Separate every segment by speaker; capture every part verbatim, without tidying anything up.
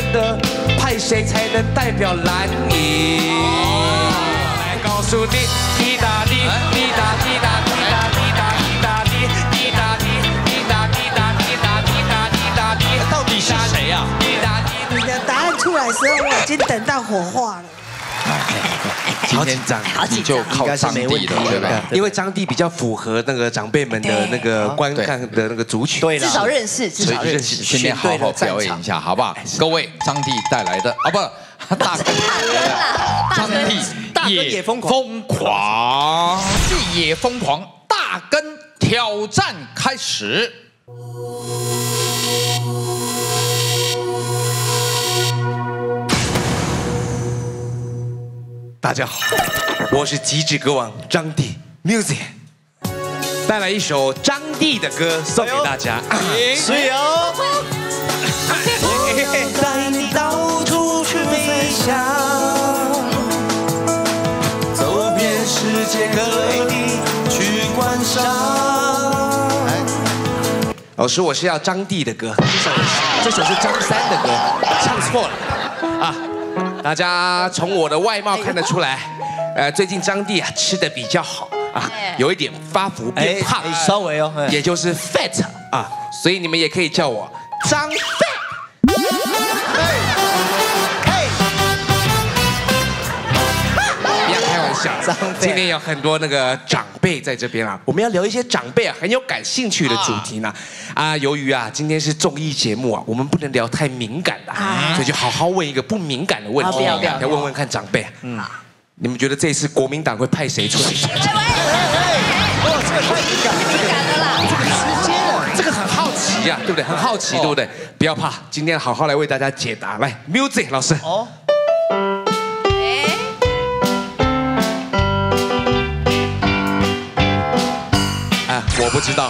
Speaker 1: 真的派谁才能代表蓝营？来告诉你，滴答滴，滴答滴答滴答滴答滴答滴，滴答滴，滴答滴答滴答滴答滴答滴，
Speaker 2: 到底是谁呀？
Speaker 1: 滴答滴。
Speaker 3: 你的答案出来的时候，我已经等到火化了。
Speaker 1: 今天张
Speaker 4: 你就靠张帝了，对吧？
Speaker 1: 因为张帝比较符合那个长辈们的那个观看的那个族群，
Speaker 2: 对了，
Speaker 4: 至
Speaker 3: 少认识，至少认识。
Speaker 4: 今天好好表演一下，好不好？各位，张帝带来的啊，不，大根张帝也疯狂，帝也疯狂，大根挑战开始。
Speaker 1: 大家好，我是极致歌王张帝 Music， 带来一首张帝的歌送给大家。
Speaker 2: 是哦。
Speaker 1: 带你到处去飞翔，走遍世界各地去观赏。老师，我是要张帝的歌，这首这首是张三的歌，唱错了啊。 大家从我的外貌看得出来，呃，最近张帝啊吃的比较好啊，有一点发福变胖，
Speaker 2: 稍微哦，
Speaker 1: 也就是 fat 啊，所以你们也可以叫我张 fat。不要开玩笑，今天有很多那个长辈在这边啊，我们要聊一些长辈啊很有感兴趣的主题呢。啊，由于啊今天是综艺节目啊，我们不能聊太敏感的，所以就好好问一个不敏感的问题，来问问看长辈，嗯，你们觉得这一次国民党会派谁出来选？
Speaker 2: 哇，这个太敏感了，
Speaker 3: 敏感了啦，
Speaker 2: 这个直接了，
Speaker 1: 这个很好奇呀，对不对？很好奇，对不对？不要怕，今天好好来为大家解答。来 ，music 老师。哦。 我不知道，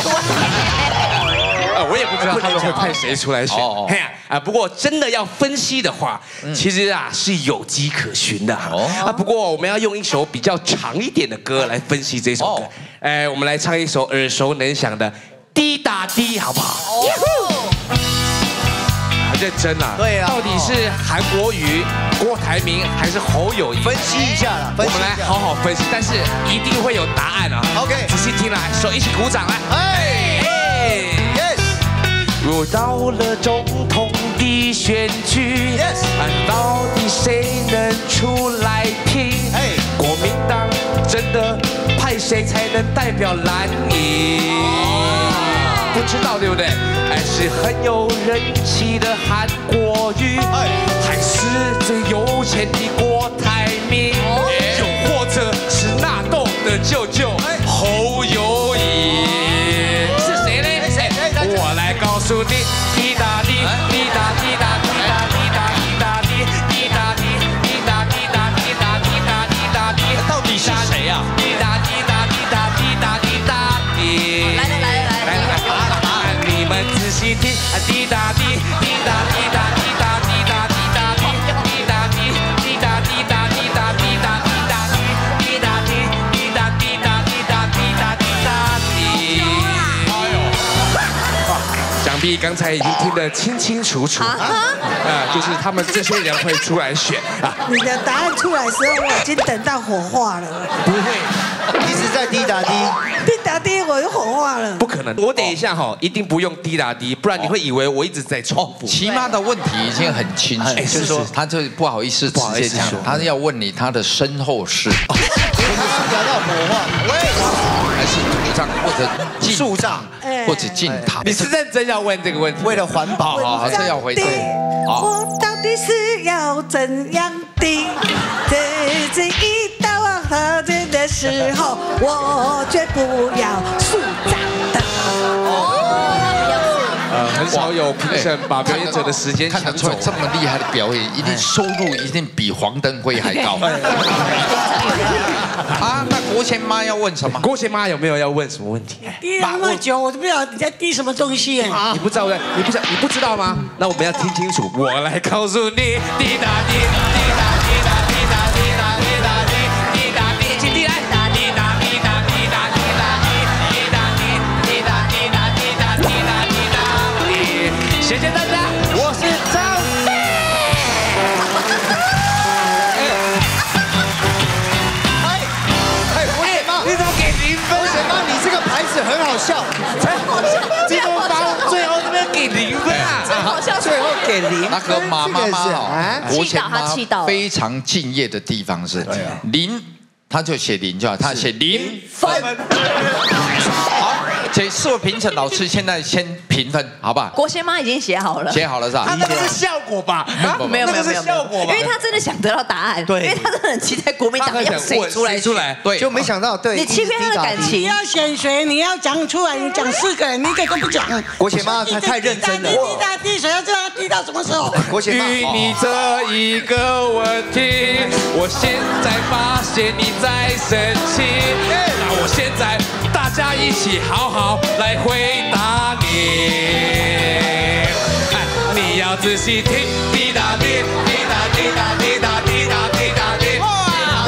Speaker 1: 啊，我也不知道他们会派谁出来选。嘿呀，啊，不过真的要分析的话，其实啊是有迹可循的哈。啊，不过我们要用一首比较长一点的歌来分析这首歌。哎，我们来唱一首耳熟能详的《滴答滴》，好不好？认真啊！
Speaker 2: 对啊，
Speaker 1: 到底是韩国瑜、郭台铭还是侯友宜？
Speaker 2: 分析一下啦，
Speaker 1: 我们来好好分析，但是一定会有答案啊
Speaker 2: ！OK，
Speaker 1: 仔细听来，手一起鼓掌来！
Speaker 2: 哎 ，Yes。
Speaker 1: 若到了总统的选举
Speaker 2: ，Yes，
Speaker 1: 到底谁能出来拼？哎，国民党真的派谁才能代表蓝营？不知道对不对？哎，是很有人气的韩国瑜，哎，还是最有钱的郭台铭，又或者是纳豆的舅舅侯友宜？是谁呢？我来告诉你，滴答滴，滴答滴答滴答滴答滴答滴，滴答滴，滴答滴答滴答滴答滴答滴，
Speaker 2: 到底是谁呀？
Speaker 1: 滴答滴答滴答滴答滴答滴。来来来来来来，答案你们仔细听，滴答滴，滴答滴答滴答滴答滴答滴，滴答滴，滴答滴答滴答滴答滴答滴，滴答滴，滴答滴答滴答滴答滴答滴。想必刚才已经听得清清楚楚啊，呃，就是他们这些人会出来选啊。
Speaker 3: 你的答案出来的时候，我已经等到火化了。
Speaker 1: 不会，
Speaker 2: 一直在滴答滴，
Speaker 3: 滴答滴，我就火化了。
Speaker 1: 不可能，我等一下哈，一定不用滴答滴，不然你会以为我一直在重复。
Speaker 4: 齐妈的问题已经很清楚，就是说他就不好意思直接讲，他要问你他的身后事。
Speaker 2: 聊到火化，喂，
Speaker 4: 还是土葬或者
Speaker 2: 树葬，
Speaker 4: 或者进塔？
Speaker 1: 你是认真要问这个问题？
Speaker 2: 为了环保，
Speaker 4: 好好，这要回答。
Speaker 3: 我到底是要怎样的？自己一到往河边的时候，我绝不要树葬的。
Speaker 1: 呃，很少有评审把表演者的时间
Speaker 4: 看得出来这么厉害的表演，一定收入一定比黄登辉还高。啊，那国贤妈要问什么？
Speaker 1: 郭贤妈有没有要问什么问题？
Speaker 3: 滴那么久，我都不知道你在滴什么东西啊！
Speaker 1: 你不知道对？你不知你不知道吗？那我们要听清楚，我来告诉你，滴答滴，滴答滴答滴答滴答滴答滴，滴答滴，请滴来，滴答滴答滴答滴答滴，滴答滴，滴答滴答滴答滴答滴答滴。谢谢大家，我是张飞。
Speaker 2: 好笑，
Speaker 3: 才好笑，
Speaker 1: 这个包最后这边给零分啊，
Speaker 3: 最好笑，
Speaker 2: 最后给零分。
Speaker 4: 那个马妈妈
Speaker 2: 啊，
Speaker 4: 国贤
Speaker 3: 他气到
Speaker 4: 妈非常敬业的地方是零，他就写零就好，他写零分。好，这四位评审老师现在先评分，好不好？
Speaker 3: 国贤妈已经写好了，
Speaker 4: 写好了是吧？
Speaker 1: 他那个是效果吧？
Speaker 3: 啊，没有没有没有，
Speaker 1: 效果吧？
Speaker 3: 因为他真的想得到答案，
Speaker 2: 对，
Speaker 3: 因为他真的很期待国民党要谁出来
Speaker 1: 出来，
Speaker 4: 对，
Speaker 2: 就没想到对，
Speaker 3: 你欺骗他的感情。
Speaker 5: 你要选谁？你要讲出来，你讲四个人，你一个都不讲。
Speaker 2: 国贤妈她太认真了，
Speaker 5: 滴答滴水要这样滴到什么时候？
Speaker 2: 国贤妈，
Speaker 1: 与你这一个问题，我现在发现你在生气，那我现在大家一起好好来回答你。哎，你要仔细听，滴答滴，滴答滴答滴答滴答滴答滴。哇，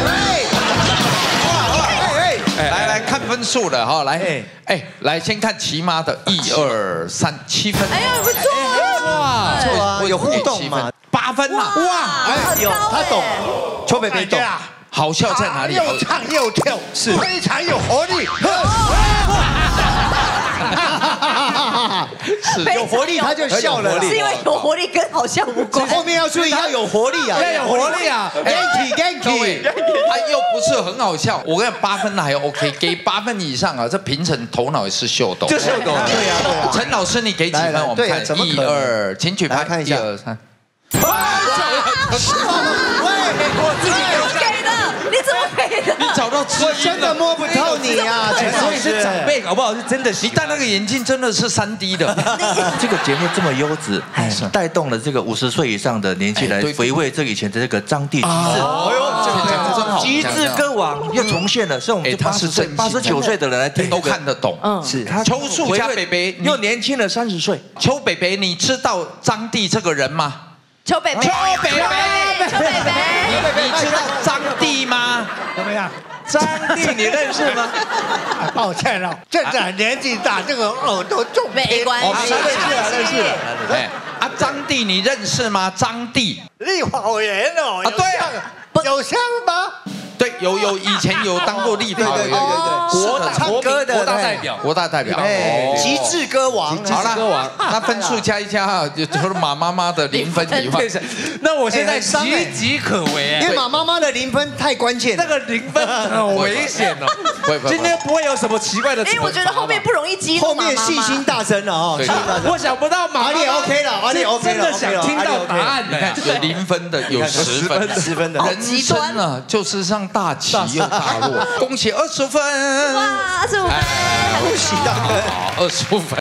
Speaker 4: 来来看分数了哈，来，哎，来先看齐妈的，一二三，七分。
Speaker 3: 哎呀，不错，
Speaker 4: 哇，
Speaker 2: 不错啊，有互动嘛，
Speaker 4: 八分嘛，哇，
Speaker 2: 哎，有他懂，邱北北懂，
Speaker 4: 好笑在哪里？
Speaker 2: 又唱又跳，是非常有活力。
Speaker 4: 是
Speaker 2: 有活力他就笑了，
Speaker 3: 是因为有活力跟好笑无关。
Speaker 2: 后面要注意要有活力啊，
Speaker 1: 要有活力啊
Speaker 2: ，Ganky Ganky，
Speaker 4: 他又不是很好笑。我跟你八分还 OK， 给八分以上啊，这评审头脑也是秀逗。
Speaker 2: 就秀逗，对呀对呀。
Speaker 4: 陈老师，你给几分？我们看一二，请举牌，
Speaker 2: 看一下，
Speaker 4: 一二三。
Speaker 3: 我自己给的，你怎么给的？
Speaker 4: 你找到知音了，
Speaker 2: 我真的摸不透你呀，陈老师是长辈
Speaker 1: 搞不好是真的。
Speaker 4: 你戴那个眼镜真的是三 D 的。
Speaker 6: 这个节目这么优质，带动了这个五十岁以上的年纪来回味这以前的这个张帝极致。
Speaker 4: 哦哟，这个真好，
Speaker 6: 极致歌王又重现了，是我们八十岁、八十九岁的人来听
Speaker 4: 都看得懂。
Speaker 3: 嗯，
Speaker 6: 是
Speaker 4: 他邱树家北北
Speaker 6: 又年轻了三十岁。
Speaker 4: 邱北北，你知道张帝这个人吗？
Speaker 3: 邱北北，
Speaker 4: 邱北北，
Speaker 3: 邱北北，
Speaker 4: 你知道张帝吗？
Speaker 2: 怎么样？
Speaker 6: 张帝你认识吗？
Speaker 2: 抱歉了，这长年纪大，这个耳朵重。
Speaker 3: 没关系，
Speaker 2: 认识了，认识了。
Speaker 4: 哎，啊，张帝你认识吗？张帝，
Speaker 2: 立法委员哦，
Speaker 4: 啊，对，
Speaker 2: 有像吗？
Speaker 4: 对，有有以前有当过立法委员，
Speaker 2: 国大唱歌的
Speaker 1: 国大代表，
Speaker 4: 国大代表，
Speaker 2: 哎，极致歌王，
Speaker 4: 好了，歌王，那分数加一加哈，就除了马妈妈的零分以外，
Speaker 1: 那我现在岌岌可危哎，
Speaker 2: 因为马妈妈的零分太关键，
Speaker 1: 那个零分很危险哦。今天不会有什么奇怪的，
Speaker 3: 因为我觉得后面不容易激怒
Speaker 2: 后面信心大增了哦，
Speaker 1: 我想不到马
Speaker 2: 阿丽 OK 了，阿丽 OK 了，
Speaker 1: 真的想听到答案，
Speaker 4: 你看有零分的，有十分的，
Speaker 2: 十分的，
Speaker 4: 人生啊就是上大起又大落，恭喜二十分，
Speaker 3: 哇，二十五分，
Speaker 2: 恭喜大哥，
Speaker 4: 二十五分。